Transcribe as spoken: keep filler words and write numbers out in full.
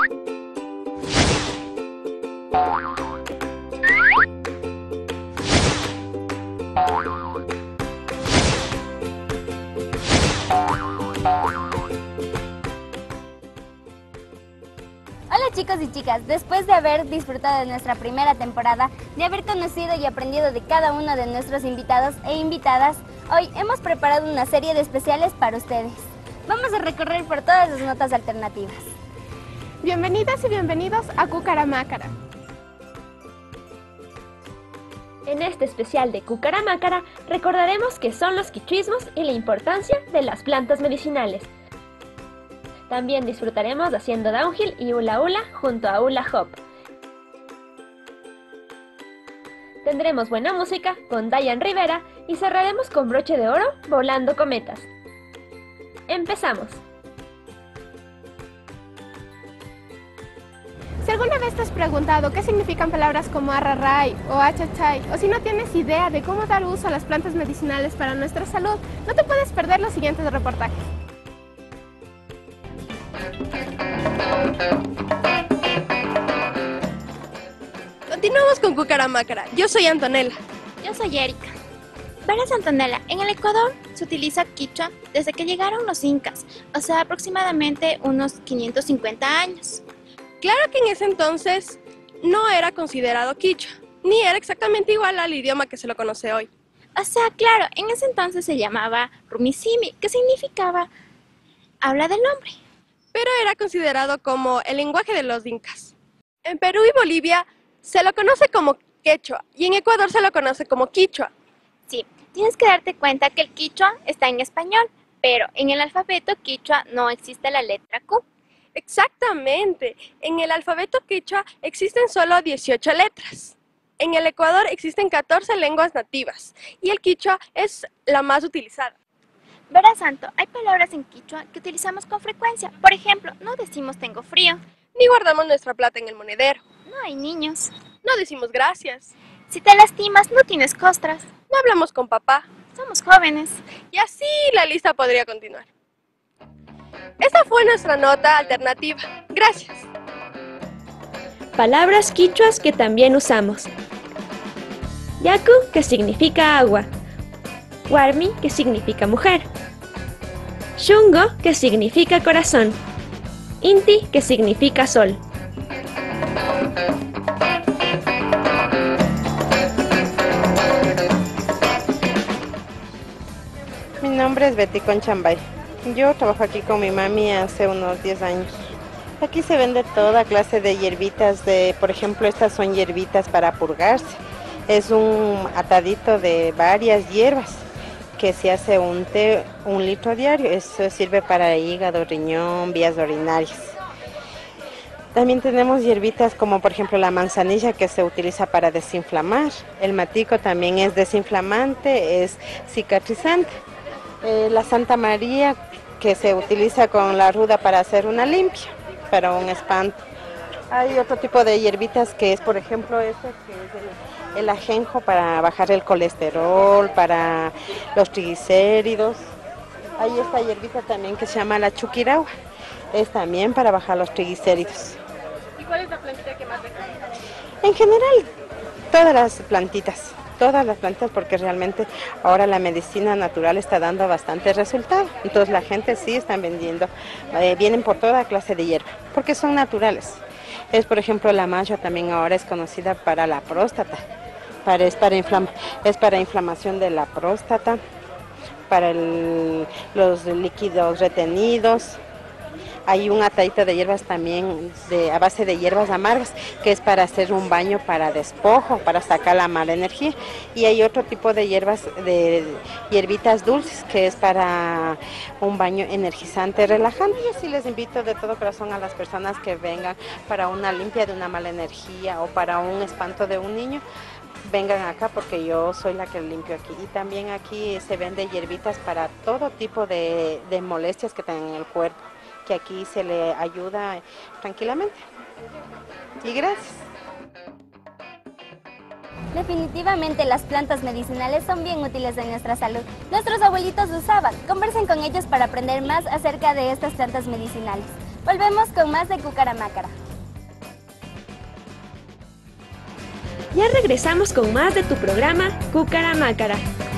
Hola chicos y chicas, después de haber disfrutado de nuestra primera temporada, de haber conocido y aprendido de cada uno de nuestros invitados e invitadas, hoy hemos preparado una serie de especiales para ustedes. Vamos a recorrer por todas las notas alternativas. Bienvenidas y bienvenidos a Cucaramácara. En este especial de Cucaramácara recordaremos qué son los quichuismos y la importancia de las plantas medicinales. También disfrutaremos haciendo downhill y hula hula junto a Hula Hop. Tendremos buena música con Dayan Rivera y cerraremos con broche de oro volando cometas. ¡Empezamos! Si alguna vez te has preguntado qué significan palabras como arraray o achachay, o si no tienes idea de cómo dar uso a las plantas medicinales para nuestra salud, no te puedes perder los siguientes reportajes. Continuamos con Cucaramácara. Yo soy Antonella. Yo soy Erika. Verás, Antonella, en el Ecuador se utiliza quichua desde que llegaron los incas, o sea, aproximadamente unos quinientos cincuenta años. Claro que en ese entonces no era considerado quichua, ni era exactamente igual al idioma que se lo conoce hoy. O sea, claro, en ese entonces se llamaba rumisimi, que significaba habla del hombre. Pero era considerado como el lenguaje de los incas. En Perú y Bolivia se lo conoce como quechua y en Ecuador se lo conoce como quichua. Sí, tienes que darte cuenta que el quichua está en español, pero en el alfabeto quichua no existe la letra Q. Exactamente, en el alfabeto quichua existen solo dieciocho letras. En el Ecuador existen catorce lenguas nativas y el quichua es la más utilizada. Verás, Santo, hay palabras en quichua que utilizamos con frecuencia. Por ejemplo, no decimos tengo frío. Ni guardamos nuestra plata en el monedero. No hay niños. No decimos gracias. Si te lastimas, no tienes costras. No hablamos con papá. Somos jóvenes. Y así la lista podría continuar. Esta fue nuestra nota alternativa. Gracias. Palabras quichuas que también usamos. Yaku, que significa agua. Warmi, que significa mujer. Shungo, que significa corazón. Inti, que significa sol. Mi nombre es Betty Conchambay. Yo trabajo aquí con mi mami hace unos diez años. Aquí se vende toda clase de hierbitas, de, por ejemplo, estas son hierbitas para purgarse. Es un atadito de varias hierbas que se hace un té, un litro diario. Eso sirve para hígado, riñón, vías urinarias. También tenemos hierbitas como por ejemplo la manzanilla, que se utiliza para desinflamar. El matico también es desinflamante, es cicatrizante. Eh, la Santa María, que se utiliza con la ruda para hacer una limpia, para un espanto. Hay otro tipo de hierbitas que es, por ejemplo, este que es el, el ajenjo para bajar el colesterol, para los triglicéridos. Hay esta hierbita también que se llama la chuquiragua, es también para bajar los triglicéridos. ¿Y cuál es la plantita que más deja? En general, todas las plantitas. Todas las plantas, porque realmente ahora la medicina natural está dando bastante resultado. Entonces la gente sí están vendiendo, eh, vienen por toda clase de hierba, porque son naturales. Es por ejemplo la mayo también ahora es conocida para la próstata, para, es, para inflam, es para inflamación de la próstata, para el, los líquidos retenidos. Hay un atadito de hierbas también de, a base de hierbas amargas, que es para hacer un baño para despojo, para sacar la mala energía. Y hay otro tipo de hierbas, de hierbitas dulces, que es para un baño energizante, relajante. Y así les invito de todo corazón a las personas que vengan para una limpia de una mala energía o para un espanto de un niño. Vengan acá porque yo soy la que limpio aquí. Y también aquí se vende hierbitas para todo tipo de, de molestias que tengan en el cuerpo, que aquí se le ayuda tranquilamente. Y gracias. Definitivamente las plantas medicinales son bien útiles en nuestra salud. Nuestros abuelitos lo usaban. Conversen con ellos para aprender más acerca de estas plantas medicinales. Volvemos con más de Cucaramácara. Ya regresamos con más de tu programa Cucaramácara.